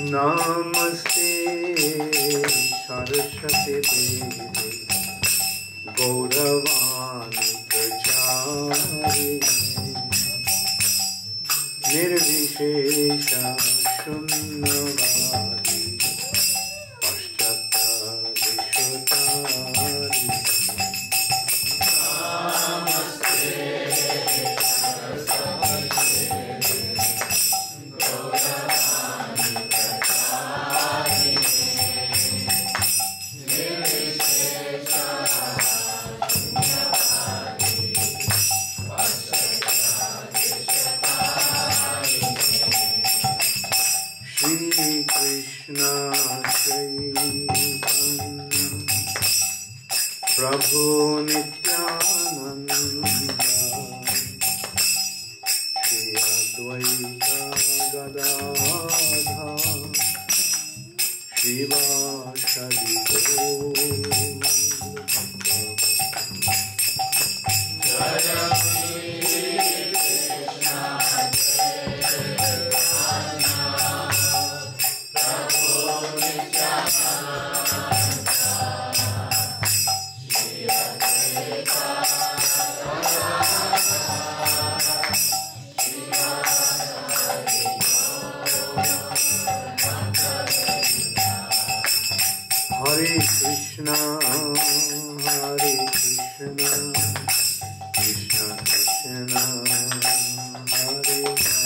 नमस्ते सरस्वती देवी गौरवाणी प्रचारिणे निर्विशेष शून्यवादी पश्चात्तारिणे Krishna Chaitanya Prabhu Nityananda Shri Advaita Gadadhar Shivasadi Hare Krishna, Krishna Krishna, Hare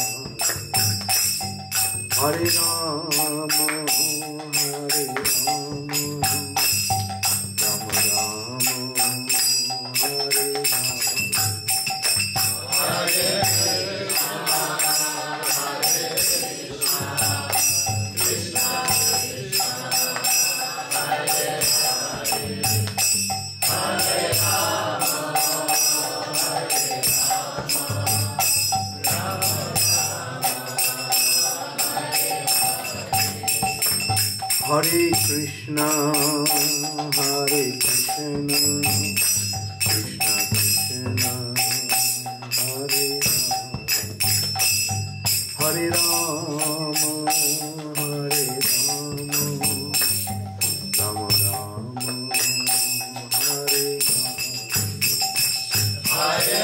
Hare, Hare Rama, Hare Rama, Rama Rama, Hare Hare. Hare Krishna, Krishna Krishna, Hare Hare, Hare Rama, Hare Rama, Rama Rama, Hare Hare.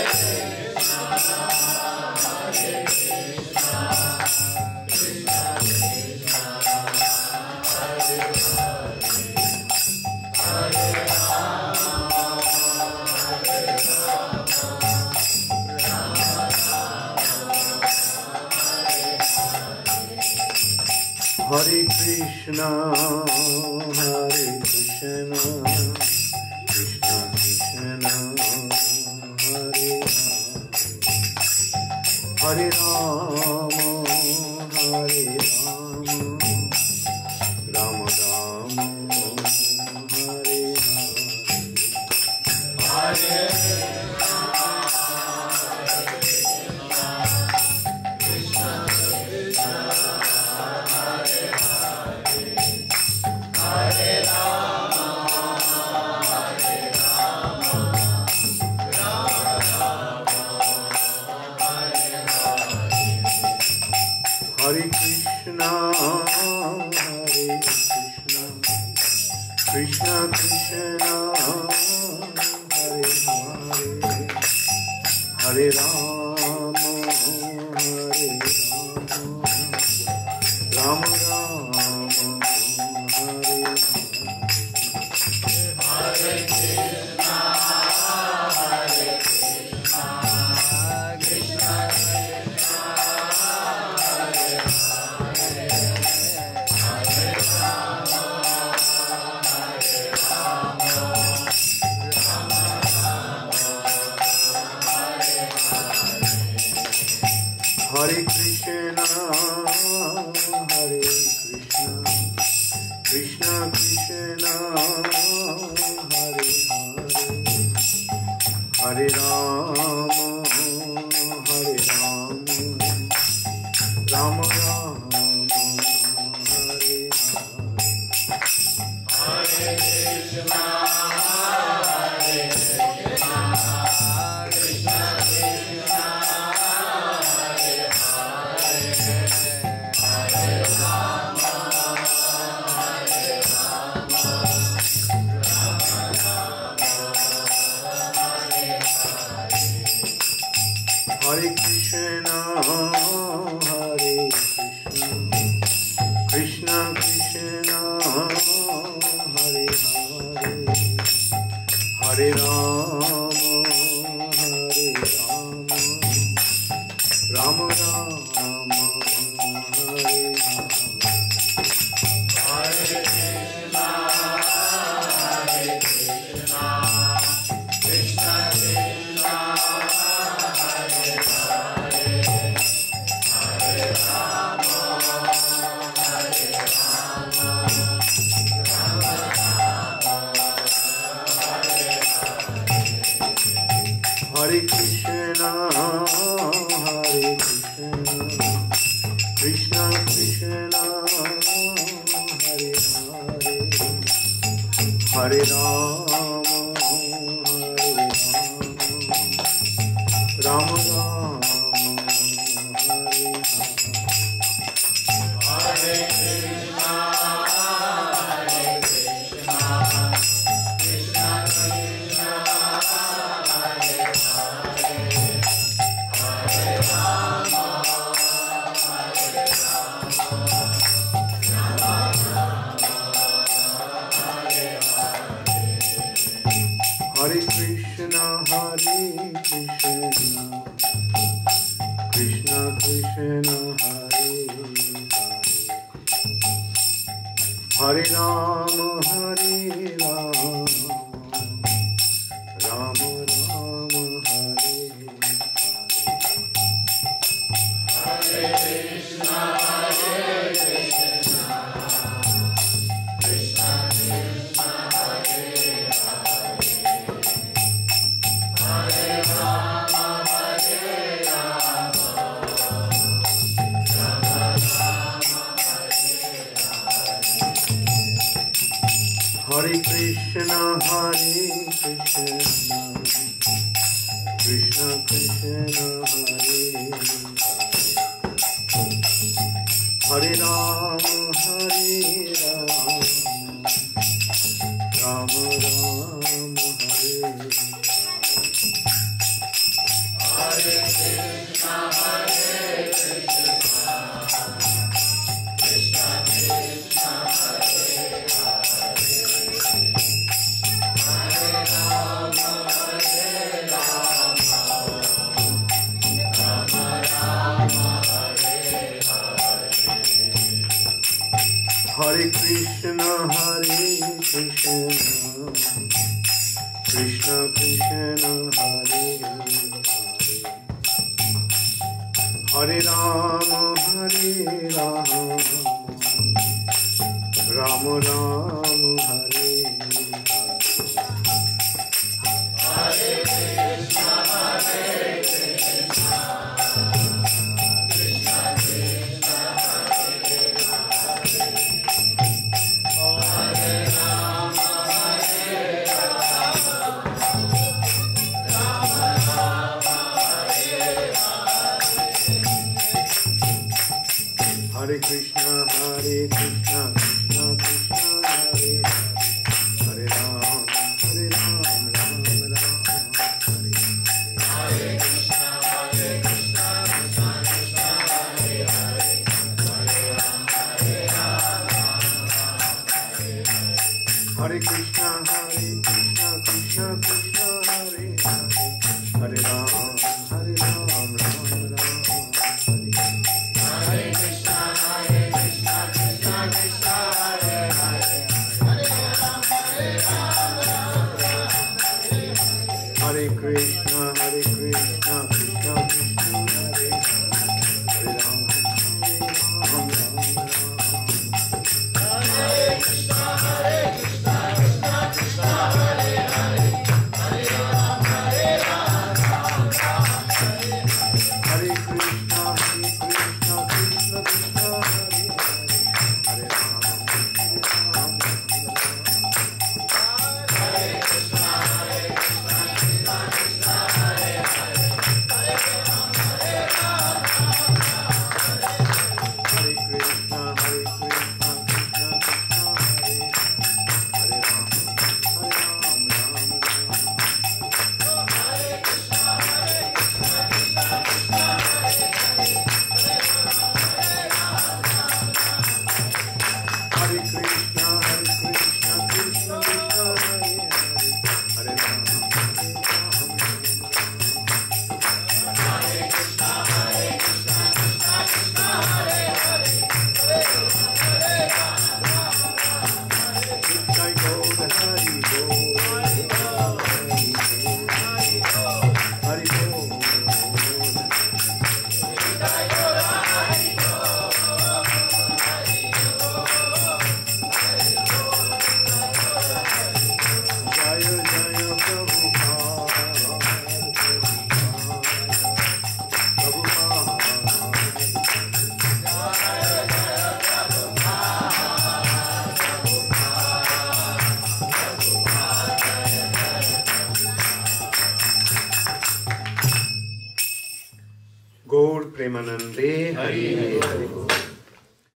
Hare Krishna, Krishna Krishna, Hare Hare, Hare Rama, Hare Rama, Rama Rama, Hare Hare. Hare Krishna, Krishna Krishna, Hare Hare, Hare Rama, Hare Rama, Rama Rama, Hare Hare. Hare Krishna, Krishna Krishna, Hare Krishna, Krishna Krishna, Hare Hare, Hare Rama, Hare Rama, Rama Rama, Hare Hare. Hare Krishna, Krishna Krishna, Hare Hare, Hare Rama, Krishna, Hare Hare, Hare Rama, Hare Rama, Rama Rama, Hare Hare. Hare Krishna, Hare Krishna, Krishna Krishna, Hare Hare, Hare Rama, Hare Rama, Rama Rama, Hare Hare. Hare Krishna, Hare Krishna, Krishna Krishna, Hare Hare, Hare Rama, Hare Rama, Rama Rama, Hare Hare. Hare Krishna, Hare Krishna, Krishna Krishna, Hare Hare, Hare Rama, Hare Rama, Rama Rama, Hare Hare. Hare Krishna, Hare Krishna, Krishna Krishna, Hare Hare, Hare Rama, Hare Rama, Rama Rama, Hare Hare. Hare Krishna, Hare Krishna, Krishna Krishna, Hare Hare, Hare Rama, Hare Rama, Rama Rama, Hare Hare. Hare Krishna, Hare Krishna, Krishna Krishna, Hare Hare, Hare Rama, Hare Rama, Rama Rama, Hare Hare. Hare Krishna, Hare Krishna, Krishna Krishna, Hare Hare, Hare Rama, Hare Rama, Rama Rama, Hare Hare. Hare Krishna, Hare Krishna, Krishna Krishna, Hare Hare, Hare Rama, Hare Rama, Rama Rama, Hare Hare. Hare Krishna, Hare Krishna, Krishna Krishna, Hare Hare, Hare Rama, Hare Rama, Rama Rama, Hare Hare. Hare Krishna, Hare Krishna, Krishna Krishna, Hare Hare, Hare Rama, Hare Rama, Hare Krishna, Hare Krishna, Krishna Krishna, Hare Hare, Hare Rama, Hare Rama, Rama Rama, Hare Hare. Hare Krishna, Hare Krishna, Krishna Krishna, Hare Hare, Hare Rama, Hare Rama, Hare Krishna, Hare Krishna, Krishna Krishna, Hare Hare, Hare Rama, Hare Rama, Hare Krishna, Hare Krishna, Krishna Krishna, Hare Hare, Hare Rama, Hare Rama, Hare Krishna, Hare Krishna, Krishna Krishna, Hare Hare, Hare Rama, Hare Rama, Hare Krishna, Hare Krishna, Krishna Krishna, Hare Hare Krishna, Krishna Krishna, Hare Hare, Hare Rama, Hare Krishna, Krishna Krishna, Hare Hare, Hare Rama, Jai Gaur Hari Gaur, Hari Gaur. गौर प्रेमानंदे हरि हरि।